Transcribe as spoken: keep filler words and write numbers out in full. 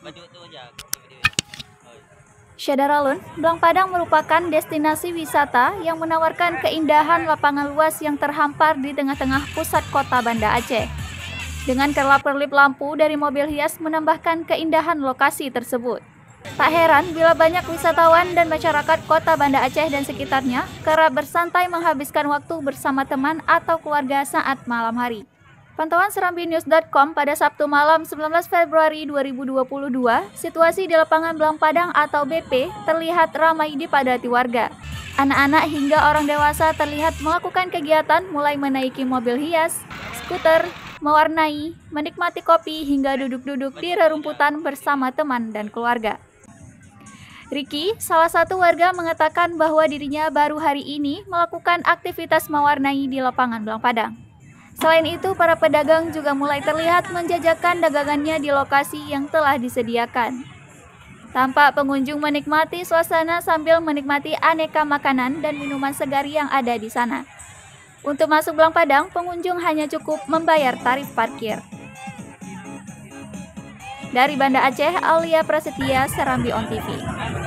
Syadaralun, Blang Padang merupakan destinasi wisata yang menawarkan keindahan lapangan luas yang terhampar di tengah-tengah pusat kota Banda Aceh. Dengan kerlap-kerlip lampu dari mobil hias menambahkan keindahan lokasi tersebut. Tak heran bila banyak wisatawan dan masyarakat kota Banda Aceh dan sekitarnya kerap bersantai menghabiskan waktu bersama teman atau keluarga saat malam hari. Pantauan serambi news dot com pada Sabtu malam sembilan belas Februari dua ribu dua puluh dua, situasi di lapangan Blang Padang atau B P terlihat ramai dipadati warga. Anak-anak hingga orang dewasa terlihat melakukan kegiatan mulai menaiki mobil hias, skuter, mewarnai, menikmati kopi hingga duduk-duduk di rerumputan bersama teman dan keluarga. Ricky, salah satu warga mengatakan bahwa dirinya baru hari ini melakukan aktivitas mewarnai di lapangan Blang Padang. Selain itu, para pedagang juga mulai terlihat menjajakan dagangannya di lokasi yang telah disediakan. Tampak pengunjung menikmati suasana sambil menikmati aneka makanan dan minuman segar yang ada di sana. Untuk masuk Blang Padang, pengunjung hanya cukup membayar tarif parkir. Dari Banda Aceh, Aulia Prasetya, Serambi On T V.